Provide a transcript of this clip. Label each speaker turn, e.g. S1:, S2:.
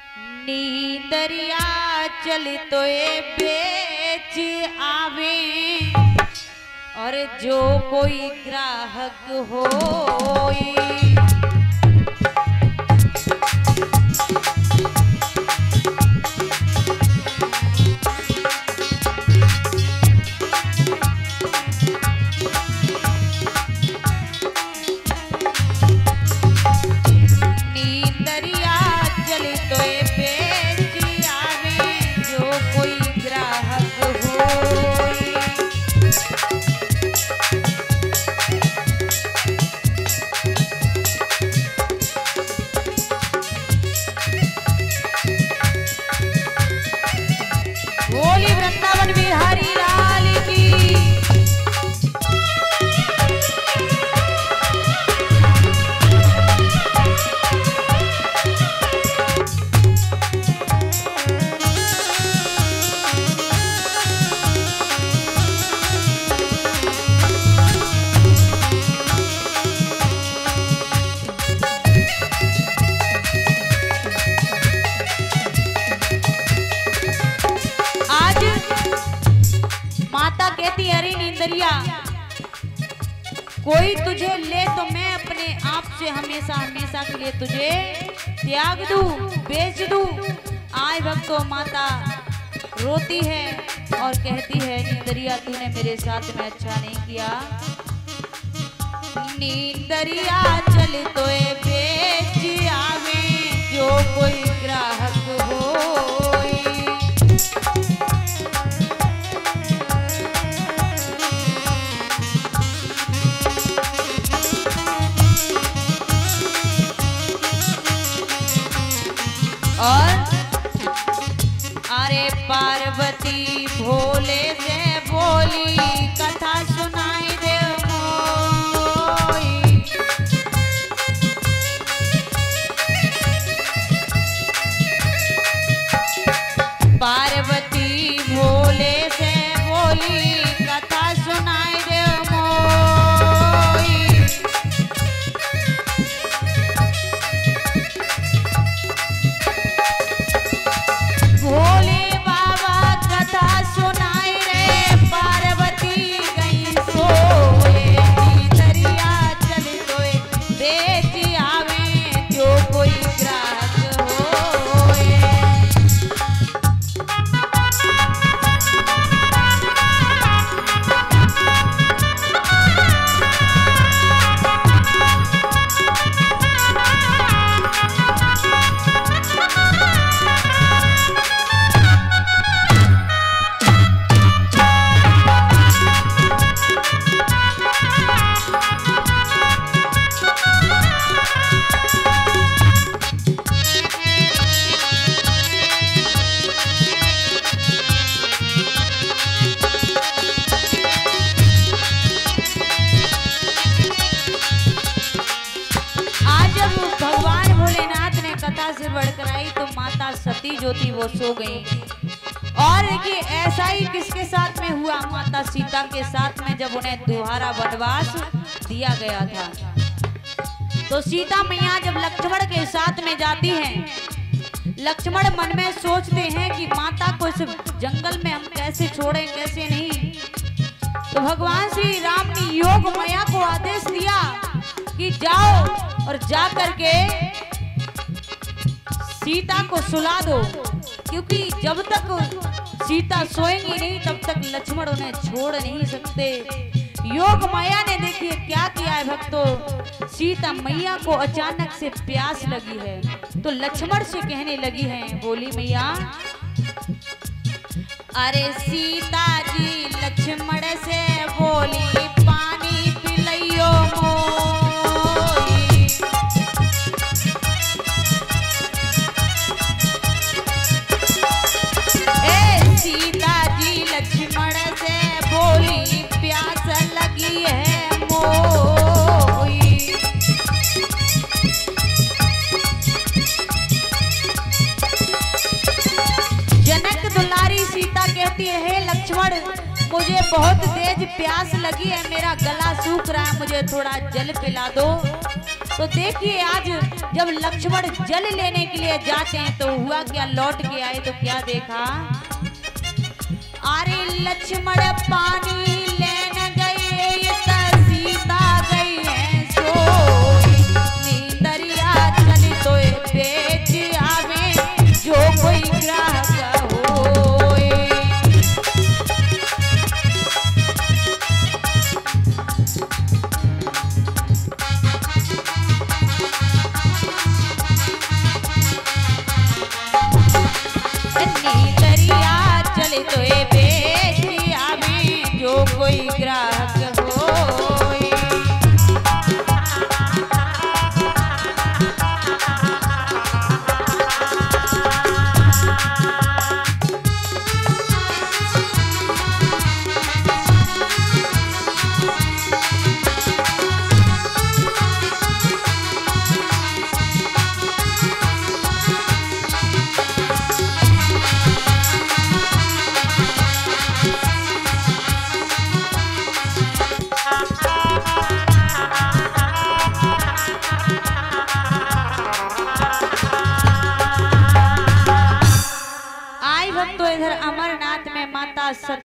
S1: नींदरिया चल तो ये बेच आवे और जो कोई ग्राहक होई कोई तुझे ले तो मैं अपने आप से हमेशा हमेशा के लिए तुझे त्याग दूं, बेच दूं। आए भक्तों माता रोती है और कहती है नींदरिया तूने मेरे साथ में अच्छा नहीं किया। नींदरिया चल तो बेच आवे जो कोई ग्राहक हो। और अरे पार्वती भोले से बोली कथा सुनाई दे मोई। पार्वती भोले से बोली कथा सुनाई दे मोई। भोले बाबा कथा सुनाई रे पार्वती गई सोए। नींदरिया चल सोए बेच आवे जो कोई ग्राहक होए। से बढ़कर आई तो माता सती जो थी वो सो गई। और ये ऐसा ही किसके साथ में हुआ? माता सीता के साथ में, जब उन्हें दोबारा वनवास दिया गया था। तो सीता मैया जब लक्ष्मण के साथ में जाती हैं, लक्ष्मण मन में सोचते हैं कि माता को इस जंगल में हम कैसे छोड़ें, कैसे नहीं। तो भगवान श्री राम ने योग माया को आदेश दिया कि जाओ और जा करके सीता को सुला दो, क्योंकि जब तक सीता सोएंगी नहीं तब तक लक्ष्मण उन्हें छोड़ नहीं सकते। योग माया ने देखिए क्या किया है भक्तों। सीता मैया को अचानक से प्यास लगी है तो लक्ष्मण से कहने लगी है, बोली मैया अरे सीता जी लक्ष्मण से बोली पानी पिलाइयो मोई। सीता जी लक्ष्मण से बोली प्यास लगी है मोई। जनक दुलारी सीता कहती है, हे लक्ष्मण मुझे बहुत तेज प्यास लगी है, मेरा गला सूख रहा है, मुझे थोड़ा जल पिला दो। तो देखिए आज जब लक्ष्मण जल लेने के लिए जाते हैं तो हुआ क्या, लौट के आए तो क्या देखा, अरे लक्ष्मण पानी लेने गए त सीता गई है सोई, नींदरिया चली तो बेच आवे जो कोई ग्राहक होए। नींदरिया चली तो बेच आवे जो कोई ग्राहक होए। आई भक्तों, इधर अमरनाथ में माता